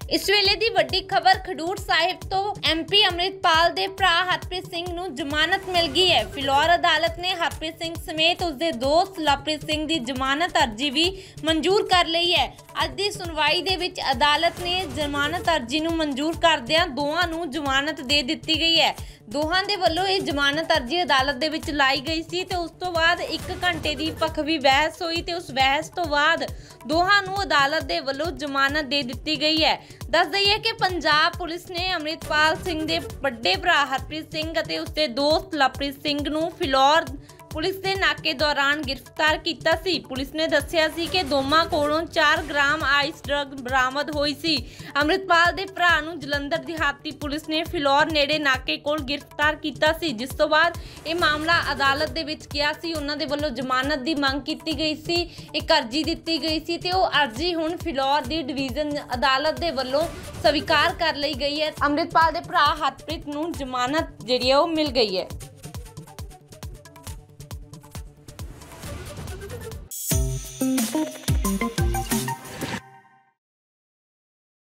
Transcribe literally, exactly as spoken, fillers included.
इस वेले दी वड्डी खबर खडूर साहिब तो एमपी अमृतपाल दे भरा हरप्रीत सिंह नूं जमानत मिल गई है। फिलौर अदालत ने हरप्रीत सिंह समेत उसके दोस्त लवप्रीत सिंह की जमानत अर्जी भी मंजूर कर ली है। अज की सुनवाई दे विच अदालत ने जमानत अर्जी नूं मंजूर करदिआं दोहां नूं जमानत दे दित्ती गई है। दोहां दे वल्लों ये जमानत अर्जी अदालत दे विच लाई गई सी ते उस तो बाद एक घंटे की पखवी बहस हुई ते उस बहस तो बाद दोहां नूं अदालत दे वल्लों जमानत दे दित्ती गई है। दस दईए कि पंजाब पुलिस ने अमृतपाल सिंह दे वड्डे भरा हरप्रीत सिंह अते उसके दोस्त लवप्रीत सिंह नूं फिलौर पुलिस के नाके दौरान गिरफ्तार किया सी। पुलिस ने दस्सिया सी कि दोवां कोलों चार ग्राम आइस ड्रग बरामद हुई सी। अमृतपाल दे भरा नूं जलंधर दिहाती पुलिस ने फिलौर नेड़े नाके कोल गिरफ्तार किया सी, जिस तो बाद ये मामला अदालत दे विच गया सी। उन्हां दे वल्लों जमानत की मंग की गई सी, एक अर्जी दी गई सी ते ओह अर्जी हुण फिलौर दी डिवीजन अदालत दे वल्लों स्वीकार कर ली गई है। अमृतपाल दे भरा हरप्रीत नूं जमानत जिहड़ी है ओह मिल गई है।